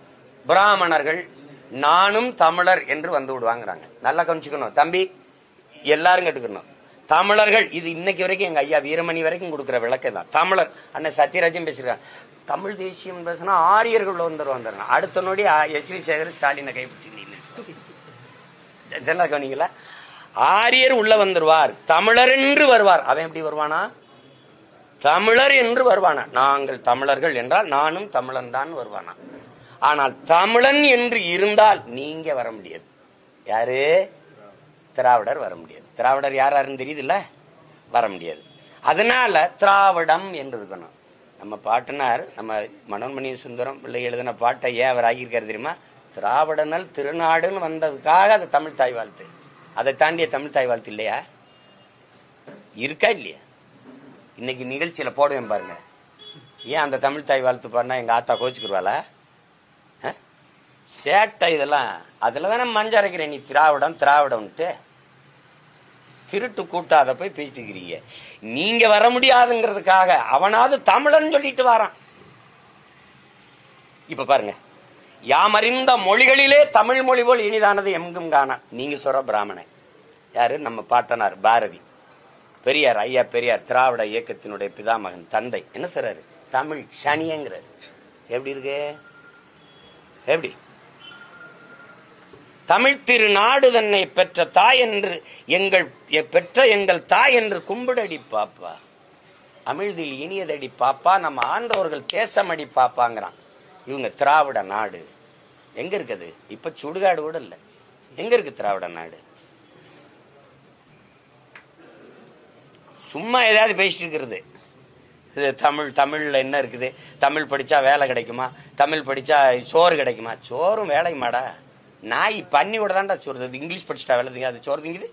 பிராமணர்கள் நானும் தமிழர் என்று வந்து விடுவாங்கிறாங்க. நல்லா கவனிச்சுக்கணும் தம்பி, எல்லாரும் கேட்டுக்கணும். தமிழர்கள், இது இன்னைக்கு வரைக்கும் எங்க ஐயா வீரமணி வரைக்கும் கொடுக்குற விளக்கம் தான். தமிழர் அண்ணன் சத்யராஜன் பேசிருக்காங்க. தமிழ் தேசியம் பேசினா ஆரியர்கள் வந்துருவாங்க. அடுத்த நோடி எஸ்.வி. சேகர் ஸ்டாலினை கைப்பிடிச்சிருந்தீங்க. கவனிங்களா? ஆரியர் உள்ள வந்துருவார், தமிழர் என்று வருவார். அவன் எப்படி வருவானா? தமிழர் என்று வருவானா. நாங்கள் தமிழர்கள் என்றால் நானும் தமிழன் தான் வருவானா. ஆனால் தமிழன் என்று இருந்தால் நீங்க வர முடியாது. யாரு? திராவிடர் வர முடியாது. திராவிடர் யாருன்னு தெரியுதுல்ல, வர முடியாது. அதனால திராவிடம் என்று இருக்கணும். நம்ம பாட்டனார், நம்ம மனோன்மணி சுந்தரம் பிள்ளை எழுதின பாட்டை ஏன் அவர் ஆகியிருக்காரு தெரியுமா? திராவிடனல் திருநாடுன்னு வந்ததுக்காக அது தமிழ் தாய் வாழ்த்து. அதை தாண்டிய தமிழ் தாய் வாழ்த்து இல்லையா? இருக்கா இல்லையா? இன்னைக்கு நிகழ்ச்சியில போடுவேன் பாருங்க. ஏன் அந்த தமிழ் தாய் வாழ்த்து பாடினா எங்க ஆத்தா கோச்சுக்குருவாளா? சேட்டை இதெல்லாம். அதுல தானே மஞ்ச அரைக்கிறேன். நீ திராவிடம் திராவிடம்ட்டு திருட்டு கூட்டாத போய் பேசிக்கிறீங்க. நீங்க வர முடியாதுங்கிறதுக்காக அவனாவது தமிழன் சொல்லிட்டு வரான். இப்ப பாருங்க, யாமறிந்த மொழிகளிலே தமிழ் மொழி போல் இனிதானது எங்கும் காணா. நீங்க சொல்ற பிராமணன் யாரு? நம்ம பாட்டனார் பாரதி, பெரியார், ஐயா பெரியார், திராவிட இயக்கத்தினுடைய பிதாமகன், தந்தை. என்ன சொல்றாரு? தமிழ் சனியங்கிறாரு. எப்படி இருக்கு? எப்படி? தமிழ் திருநாடு தன்னை பெற்ற தாய் என்று எங்கள் தாய் என்று கும்பிடடி பாப்பா, அமிழ்தில் இனியதடி பாப்பா, நம்ம ஆண்டவர்கள் தேசமடி பாப்பாங்கிறான். இவங்க திராவிட நாடு எங்க இருக்குது? இப்ப சுடுகாடு கூட இல்ல. எங்க இருக்கு திராவிட நாடு? சும்மா ஏதாவது பேசிட்டு இருக்கிறது. தமிழ்ல என்ன இருக்குது? தமிழ் படிச்சா வேலை கிடைக்குமா? தமிழ் படிச்சா சோறு கிடைக்குமா? சோறும் வேலையுமாடா? நாய் பண்ணி விட தான்டா சோறு. இங்கிலீஷ் படிச்சுட்டா வேலை, அது சோறு திங்குது.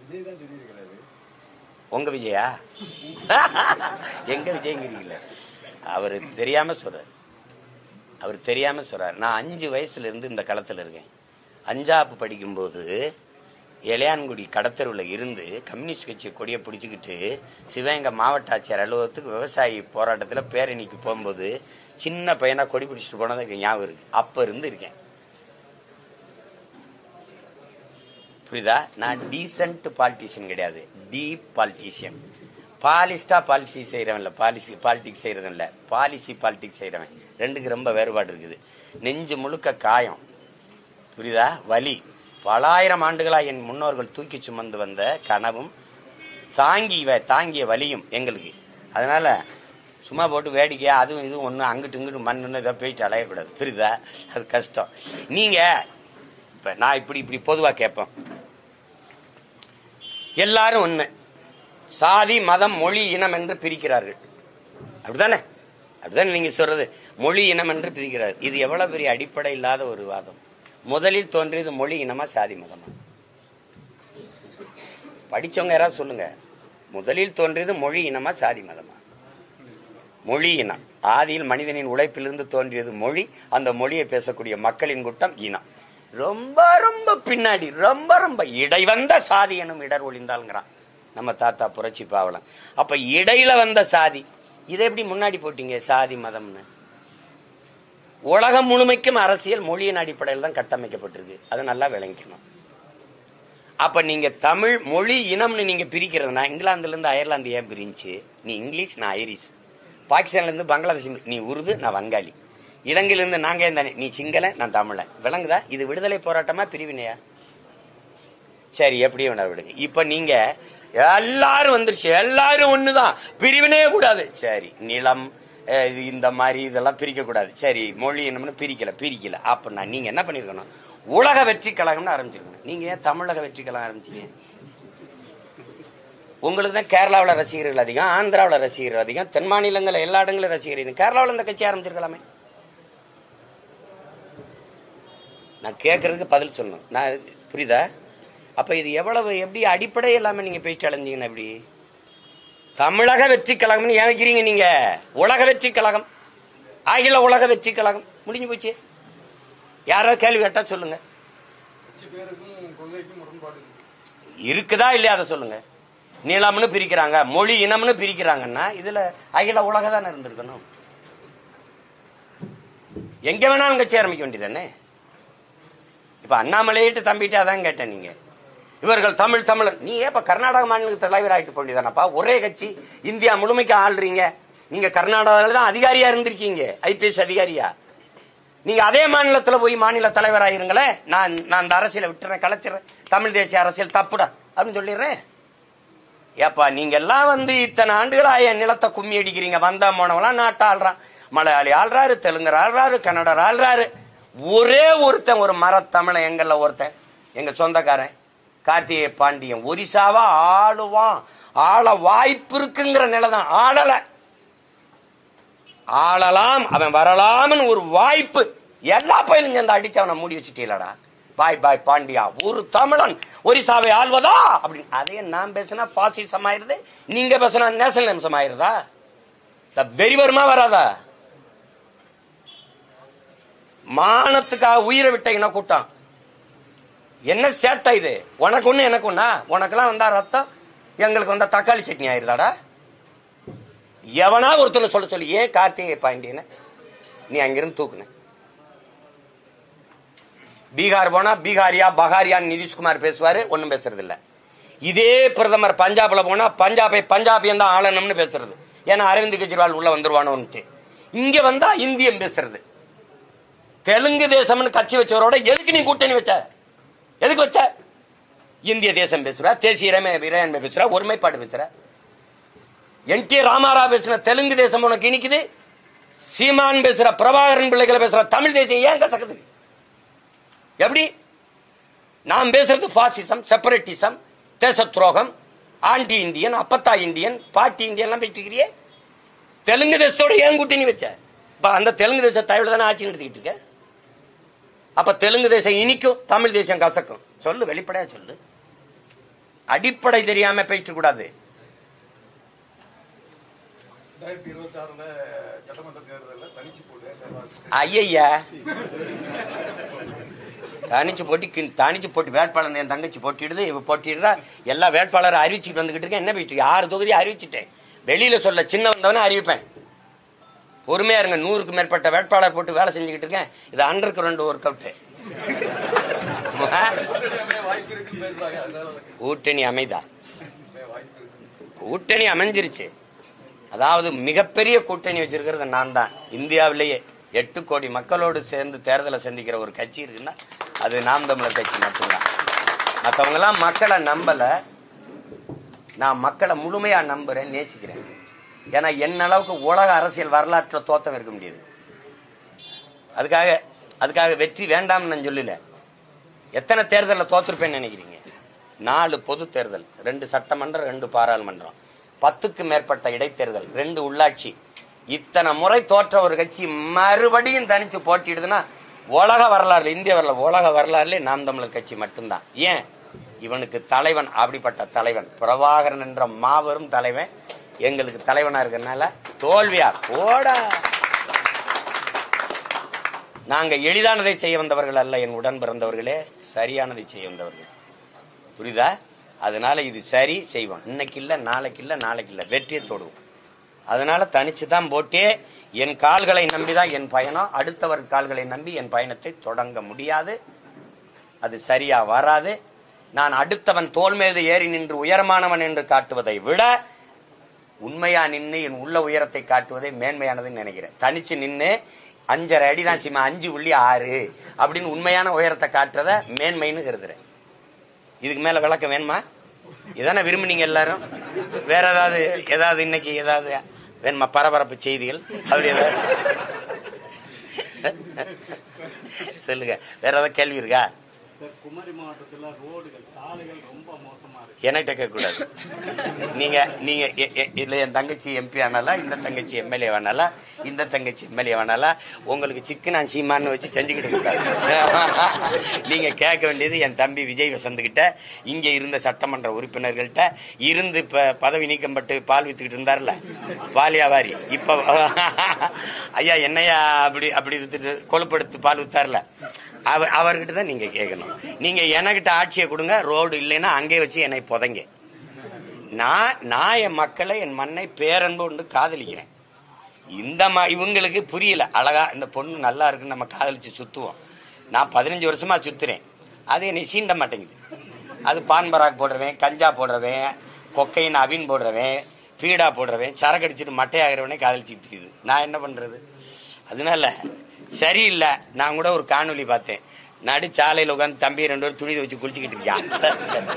உங்க விஜயா? எங்க விஜய்ங்கிறீங்கள? அவரு தெரியாம சொல்றாரு. அவர் தெரியாம சொல்றாரு. நான் 5 வயசுல இருந்து இந்த களத்துல இருக்கேன். 5ஆப்பு படிக்கும்போது இளையான்குடி கடத்தருவில் இருந்து கம்யூனிஸ்ட் கட்சி கொடியை பிடிச்சிக்கிட்டு சிவகங்கை மாவட்ட ஆட்சியர் அலுவலகத்துக்கு விவசாயி போராட்டத்தில் பேரணிக்கு போகும்போது சின்ன பையனா கொடி பிடிச்சிட்டு போனது ஞாபகம் இருக்கு. அப்ப இருந்து இருக்கேன். புரியுதா? நான் டீசென்ட் பாலிட்டிஷியன் கிடையாது, டீப் பாலிட்டிஷியன். பாலிஸ்டா பாலிசி செய்யறவன் இல்ல, பாலிடிக்ஸ் செய்யறதும் இல்ல, பாலிசி பாலிடிக்ஸ் செய்யறவன். ரெண்டுக்கு ரொம்ப வேறுபாடு இருக்குது. நெஞ்சு முழுக்க காயம், புரியுதா? வலி. பலாயிரம் ஆண்டுகளா என் முன்னோர்கள் தூக்கி சுமந்து வந்த கனவும் தாங்கிய வலியும் எங்களுக்கு. அதனால சும்மா போட்டு வேடிக்கையா அதுவும் இதுவும் ஒண்ணு அங்கிட்டு இங்கிட்டு மண்ணுன்னு இதை போயிட்டு அலையக்கூடாது. புரியுதா? அது கஷ்டம். நீங்க இப்ப நான் இப்படி பொதுவா கேட்பேன். எல்லாரும் ஒண்ணு, சாதி மதம் மொழி இனம் என்று பிரிக்கிறார்கள். அப்படிதானே? நீங்க சொல்றது மொழி இனம் என்று பிரிக்கிறார்கள். இது எவ்வளவு பெரிய அடிப்படை இல்லாத ஒரு வாதம். முதலில் தோன்றியது மொழி இனமா சாதி மதமா? படிச்சவங்க யாராவது சொல்லுங்க. முதலில் தோன்றியது மொழி இனமா சாதி மதமா? மொழி இனம். ஆதியில் மனிதனின் உழைப்பிலிருந்து தோன்றியது மொழி. அந்த மொழியை பேசக்கூடிய மக்களின் கூட்டம் இனம். ரொம்ப ரொம்ப பின்னாடி ரொம்ப இடை வந்த சாதி எனும் இடர் ஒளிந்தாள்ங்கிறான் நம்ம தாத்தா புரட்சி பாவலன். அப்ப இடையில வந்த சாதி, இதை எப்படி முன்னாடி போட்டீங்க சாதி மதம்னு? உலகம் முழுமைக்கும் அரசியல் மொழியின் அடிப்படையில் தான் கட்டமைக்கப்பட்டிருக்கு. அதை நல்லா விளங்கிக்கணும். அப்ப நீங்க தமிழ் மொழி இனம்னு நீங்க பிரிக்கிறதுனா, இங்கிலாந்துல இருந்து அயர்லாந்து ஏன் பிரிஞ்சு? நீ இங்கிலீஷ், நான் ஐரிஷ். பாகிஸ்தான்ல இருந்து பங்களாதேஷ், நீ உருது, நான் வங்காளி. இலங்கையிலிருந்து நாங்க தானே, நீ சிங்கள, நான் தமிழன். விளங்குதா? இது விடுதலை போராட்டமா பிரிவினையா? சரி, எப்படியே வேணா விடுங்க. இப்ப நீங்க எல்லாரும் வந்துருச்சு, எல்லாரும் ஒண்ணுதான், பிரிவினையே கூடாது. சரி, நிலம் இந்த மாதிரி இதெல்லாம் பிரிக்க கூடாது. சரி, மொழி என்னம்னு பிரிக்கல. அப்படின்னா நீங்க என்ன பண்ணிருக்கணும்? உலக வெற்றி கழகம்னு ஆரம்பிச்சிருக்கணும். நீங்க ஏன் தமிழக வெற்றி கழகம் ஆரம்பிச்சீங்க? உங்களுக்கு தான் கேரளாவில் ரசிகர்கள் அதிகம், ஆந்திராவில் ரசிகர்கள் அதிகம், தென் மாநிலங்கள் எல்லா இடங்களும் ரசிகர்கள். கேரளாவில் இந்த கட்சி ஆரம்பிச்சிருக்கலாமே. நான் கேட்கறதுக்கு பதில் சொல்லணும். நான் புரியுதா? அப்ப இது எப்படி அடிப்படை இல்லாம நீங்க போயிட்டு அலைஞ்சீங்கன்னா எப்படி? தமிழக வெற்றி கழகம் ஏன் வைக்கிறீங்க நீங்க? உலக வெற்றி கழகம், அகில உலக வெற்றி கழகம் முடிஞ்சு போச்சு. யாராவது கேள்வி கேட்டா சொல்லுங்க. இருக்குதா இல்லையா அதை சொல்லுங்க. நிலம்னு பிரிக்கிறாங்க, மொழி இனம்னு பிரிக்கிறாங்கன்னா இதுல அகில உலக தானே இருந்திருக்கணும். எங்க வேணாலும் கட்சி ஆரம்பிக்க வேண்டியதானே? இப்ப அண்ணாமலையிட்டு தம்பிட்டு அதான் கேட்டேன். நீங்க இவர்கள் தமிழ் தமிழ், நீ ஏப்ப கர்நாடக மாநிலத்துக்கு தலைவர் ஆயிட்டு போண்டிதானப்பா? ஒரே கட்சி இந்தியா முழுமைக்கு ஆள்றீங்க. நீங்க கர்நாடகாவில தான் அதிகாரியா இருந்திருக்கீங்க, ஐபிஎஸ் அதிகாரியா. நீங்க அதே மாநிலத்துல போய் மாநில தலைவர் ஆயிருங்களே. நான் அந்த அரசியலை விட்டுறேன், கலைச்சிடறேன், தமிழ் தேசிய அரசியல் தப்புடா அப்படின்னு சொல்லிடுறேன். ஏப்பா நீங்க எல்லாம் இத்தனை ஆண்டுகளா என் நிலத்தை கும்மி அடிக்கிறீங்க. வந்தா போனவெல்லாம் நாட்டை ஆள்றான், மலையாளி ஆள்றாரு, தெலுங்கர் ஆள்றாரு, கன்னடர் ஆள்றாரு. ஒரே ஒருத்தன் ஒரு மரத்தமிழன் எங்கல்ல ஒருத்தன், எங்க சொந்தக்காரன் கார்த்திகை பாண்டியன் ஒரிசாவா ஆளுவான். ஆள வாய்ப்பு இருக்குங்கிற நிலைதான், ஆளல. ஆளலாம், அவன் வரலாம்னு ஒரு வாய்ப்பு. எல்லா பயிலும் சேர்ந்து அடிச்சு அவனை மூடி வச்சுட்டீங்களா? பாய் பாய் பாண்டியா, ஒரு தமிழன் ஒரிசாவை ஆள்வதா அப்படின்னு. அதே நான் பேசினா பாசிசம் ஆயிருது, நீங்க பேசினா நேஷனலிசம் ஆயிருதா? வெறி வருமா வராதா? மானத்துக்காக உயிரை விட்ட இன கூட்டம் என்ன சேட்டை இது? உனக்கு ஒண்ணு எனக்கு ஒண்ணா? உனக்கெல்லாம் வந்தா ரத்தம், எங்களுக்கு வந்தா தக்காளி சட்னி ஆயிருதாடா? எவனா ஒருத்தர் சொல்ல சொல்லி, ஏன் கார்த்திகை பாண்டியன நீ அங்கிருந்து தூக்குன? பீகார் போனா பீகாரியா பகாரியான்னு நிதிஷ்குமார் பேசுவாரு, ஒன்னும் பேசுறது இல்ல. இதே பிரதமர் பஞ்சாப்ல போனா பஞ்சாபை பஞ்சாபியன் தான் ஆளணும்னு பேசுறது. ஏன்னா அரவிந்த் கெஜ்ரிவால் உள்ள வந்துருவானு. இங்க வந்தா இந்தியம் பேசுறது. தெலுங்கு தேசம்னு கட்சி வச்சவரோட எதுக்கு நீ கூட்டணி வச்ச? எதுக்கு வச்ச? இந்திய தேசம் பேசுற, தேசிய இறையாண்மை பேசுற, ஒருமைப்பாடு பேசுற. NT ராமாராவ் பேசுற தெலுங்கு தேசம் உனக்கு இனிக்குது. சீமான் பேசுற, பிரபாகரன் பிள்ளைகளை பேசுற தமிழ் தேசியம் ஏன் கசக்குது? எப்படி? நாம் பேசுறது பாசிசம், செப்பரேட்டிசம், தேச துரோகம், ஆன்டி இந்தியன், அப்பத்தா இந்தியன், பாட்டி இந்தியன் பேசிக்கிறியே. தெலுங்கு தேசத்தோட ஏன் கூட்டணி வச்ச? அந்த தெலுங்கு தேச தயவுல தானே ஆட்சி நடத்திக்கிட்டு இருக்க. அப்ப தெலுங்கு தேசம் இனிக்கும், தமிழ் தேசம் கசக்கும். சொல்லு, வெளிப்படையா சொல்லு. அடிப்படை தெரியாம பேசிட்டு கூடாது. 2026 சட்டமன்ற தேர்தலில் தனிச்சு போட்டு ஐயா தனிச்சு போட்டி வேட்பாளர் என் தங்கச்சி போட்டிடுது, இவ போட்டிடுறா. எல்லா வேட்பாளரும் அறிவிச்சுட்டு வந்துகிட்டு இருக்கேன். என்ன பேசிட்டு 6 தொகுதி அறிவிச்சுட்டேன். வெளியில சொல்ல சின்ன வந்தவன அறிவிப்பேன். பொறுமையா இருங்க. 100க்கு மேற்பட்ட வேட்பாளர் போட்டு வேலை செஞ்சுக்கிட்டு இருக்கேன். இது அண்டருக்கு 2 ஒர்க் அவுட். கூட்டணி அமைதா? கூட்டணி அமைஞ்சிருச்சு. அதாவது மிகப்பெரிய கூட்டணி வச்சிருக்கிறது நான் தான். இந்தியாவிலேயே 8 கோடி மக்களோடு சேர்ந்து தேர்தலை சந்திக்கிற ஒரு கட்சி இருக்குன்னா அது நாம் தமிழர் கட்சி மட்டும்தான். மற்றவங்க எல்லாம் மக்களை நம்பல, நான் மக்களை முழுமையா நம்புறேன், நேசிக்கிறேன். ஏன்னா என்ன அளவுக்கு உலக அரசியல் வரலாற்றுல தோத்தம் இருக்க முடியாது. அதுக்காக வெற்றி வேண்டாம்னு நான் சொல்லல. எத்தனை தேர்தலில் தோத்துருப்பேன்னு நினைக்கிறீங்க? 4 பொது தேர்தல், 2 சட்டமன்றம், 2 பாராளுமன்றம், 10க்கு மேற்பட்ட இடைத்தேர்தல், 2 உள்ளாட்சி. இத்தனை முறை தோற்ற ஒரு கட்சி மறுபடியும் தனிச்சு போட்டிடுதுன்னா உலக வரலாறு, இந்திய வரலாறு, உலக வரலாறுல நாம் தமிழர் கட்சி மட்டும்தான். ஏன்? இவனுக்கு தலைவன், அப்படிப்பட்ட தலைவன் பிரபாகரன் என்ற மாபெரும் தலைவன் எங்களுக்கு தலைவனா இருக்கனால தோல்வியா போடா. நாங்க எளிதானதை செய்ய வந்தவர்கள் அல்ல, என் உடன் பிறந்தவர்களே சரியானதை செய்ய வந்தவர்கள். புரியுதா? அதனால இது சரி செய்வோம். இன்னைக்கு இல்ல, நாளைக்கு இல்ல, நாளைக்கு இல்ல, வெற்றியை தொடுவோம். அதனால தனிச்சுதான் போட்டே. என் கால்களை நம்பிதான் என் பயணம். அடுத்தவர் கால்களை நம்பி என் பயணத்தை தொடங்க முடியாது. அது சரியா வராது. நான் அடுத்தவன் தோல் மீது ஏறி நின்று உயரமானவன் என்று காட்டுவதை விட உண்மையா நின்று என் உள்ள உயரத்தை காட்டுவதை மேன்மையானதுன்னு நினைக்கிறேன். தனிச்சு நின்று 5.5 அடி தான் சீமா, 5.6 அப்படின்னு உண்மையான உயரத்தை காட்டுறத மேன்மைன்னு கருதுறேன். இதுக்கு மேல விளக்கம் வேணுமா? இதானே விரும்புனீங்க எல்லாரும்? வேற ஏதாவது இன்னைக்கு ஏதாவது வேணுமா? பரபரப்பு செய்திகள் அப்படி ஏதாவது சொல்லுங்க. வேற ஏதாவது கேள்வி இருக்கா? குமரி மாவட்டத்தில் ரோடுகள், சாலைகள் ரொம்ப மோசமா இருக்கு. என்கிட்ட கேட்க கூடாது. நீங்க இல்ல என் தங்கச்சி MP ஆனாலா, இந்த தங்கச்சி MLA ஆனாலா, இந்த தங்கச்சி MLA ஆனாலா, உங்களுக்கு சிக்கு நான் சீமான்னு வச்சு செஞ்சுக்கிட்டு இருக்காரு. நீங்க கேட்க வேண்டியது என் தம்பி விஜய் வசந்துகிட்ட, இங்க இருந்த சட்டமன்ற உறுப்பினர்கள்ட்ட இருந்து பதவி நீக்கப்பட்டு பால் வித்துக்கிட்டு இருந்தார்ல பாலியாவாரி, இப்ப ஐயா என்னையா அப்படி வித்துட்டு கொழுப்படுத்து பால் வித்தார்ல, அவர்கிட்ட தான் நீங்க கேட்கணும். நீங்க எனக்கிட்ட ஆட்சியை கொடுங்க, ரோடு இல்லைன்னா அங்கே வச்சு என்னை புதைங்க. நான் என் மக்களை, என் மண்ணை பேரன்பு கொண்டு காதலிக்கிறேன். இவங்களுக்கு புரியல. அழகா இந்த பொண்ணு நல்லா இருக்குன்னு நம்ம காதலிச்சு சுத்துவோம். நான் 15 வருஷமா சுத்துறேன். அது என்னை சீண்ட மாட்டேங்குது. அது பான் பராக் போடுறவன், கஞ்சா போடுறவன், கொக்கையின் அவின் போடுறவன், பீடா போடுறவன், சரக்கு அடிச்சுட்டு மட்டையாகிறவனே காதலிச்சுட்டு இருக்குது. நான் என்ன பண்றது? அதனால சரியில்லை. நான் கூட ஒரு பார்த்தேன். நடு சாலையில் உட்காந்து தம்பி 2 பேரும் துணி வச்சு குளிச்சுக்கிட்டு இருக்காங்க.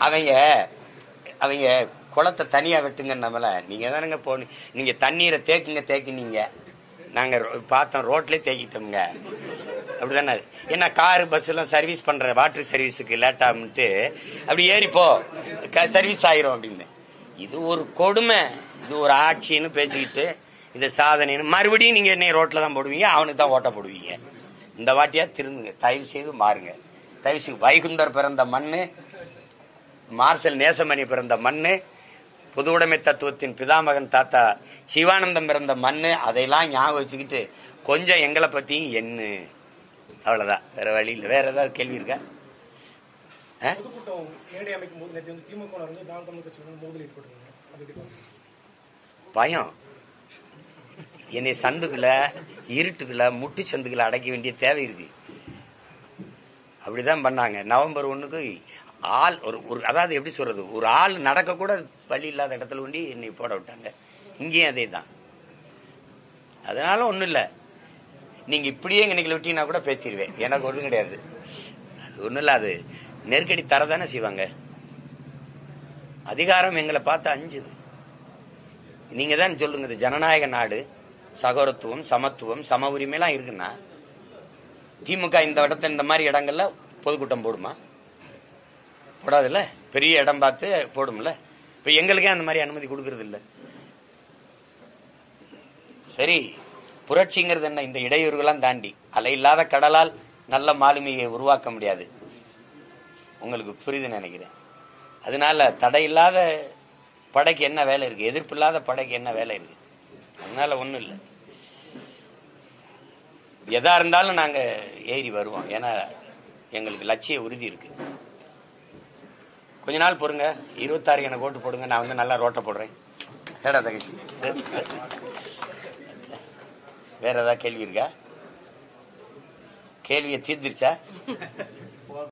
அவங்க குளத்தை தனியா வெட்டுங்க. நம்மள நீங்க தானுங்க போன, நீங்க தண்ணீரை தேக்குனீங்க. நாங்க பார்த்தோம், ரோட்லயே தேக்கிட்டோம்ங்க. அப்படிதானே? ஏன்னா காரு பஸ் எல்லாம் சர்வீஸ் பண்ற, வாட்டர் சர்வீஸுக்கு லேட்டாட்டு அப்படி ஏறிப்போ சர்வீஸ் ஆயிரும் அப்படின்னு. இது ஒரு கொடுமை. இது ஒரு ஆட்சின்னு பேசிக்கிட்டு இந்த சாதனைன்னு மறுபடியும் நீங்க என்ன ரோட்ல தான் போடுவீங்க, அவனுக்கு தான் ஓட்ட போடுவீங்க. இந்த வாட்டியா திருந்துங்க, தயவு செய்து மாறுங்க. தயவு செய்து வைகுந்தர் பிறந்த மண்ணு, மார்சல் நேசமணி பிறந்த மண்ணு, பொது உடைமை தத்துவத்தின் பிதாமகன் தாத்தா சிவானந்தம் பிறந்த மண்ணு, அதையெல்லாம் ஞாபகம் வச்சுக்கிட்டு கொஞ்சம் எங்களை பத்தியும் என்ன, அவ்வளவுதான். வேற வழி இல்லை. வேற ஏதாவது கேள்வி இருக்கா? பயம். என்னை சந்துக்குள்ள, இருட்டுக்குள்ள, முட்டு சந்துக்குள்ள அடைக்க வேண்டிய தேவை இருக்கு. அப்படிதான் பண்ணாங்க. நவம்பர் 1க்கு ஆள் ஒரு அதாவது எப்படி சொல்றது, ஒரு ஆள் நடக்க கூட வழி இல்லாத இடத்துல கொண்டு என்னை போட விட்டாங்க. இங்கேயும் அதே தான். அதனால ஒண்ணும் இல்லை. நீங்க இப்படியே இன்னைக்கு விட்டீங்கன்னா கூட பேசிடுவேன். எனக்கு ஒன்றும் கிடையாது. அது ஒண்ணும் இல்லை. அது நெருக்கடி தரதானே செய்வாங்க. அதிகாரம் எங்களை பார்த்து அஞ்சுது. நீங்க தான் சொல்லுங்க, இது ஜனநாயக நாடு, சகோதரத்துவம், சமத்துவம், சம உரிமைலாம் இருக்குன்னா திமுக இந்த இடத்துல இந்த மாதிரி இடங்கள்ல பொதுக்கூட்டம் போடுமா? போடாதுல்ல. பெரிய இடம் பார்த்து போடும்ல. இப்ப எங்களுக்கே அந்த மாதிரி அனுமதி கொடுக்கறது இல்லை. சரி, புரட்சிங்கிறது என்ன? இந்த இடையூறுகளாம் தாண்டி அலை இல்லாத கடலால் நல்ல மாலுமியை உருவாக்க முடியாது. உங்களுக்கு புரியுது நினைக்கிறேன். அதனால தடையில்லாத படைக்கு என்ன வேலை இருக்கு? எதிர்ப்பு இல்லாத படைக்கு என்ன வேலை இருக்கு? அதனால ஒண்ணும் இல்லை. எதா இருந்தாலும் நாங்க ஏறி வருவோம். ஏன்னா எங்களுக்கு லட்சிய உறுதி இருக்கு. கொஞ்ச நாள் பொறுங்க. 26 எனக்கு ஓட்டு போடுங்க. நான் வந்து நல்லா ரோட்டை போடுறேன். ஏடா தகச்சி, வேற ஏதாவது கேள்வி இருக்கா? கேள்வியை தீர்ந்துருச்சா?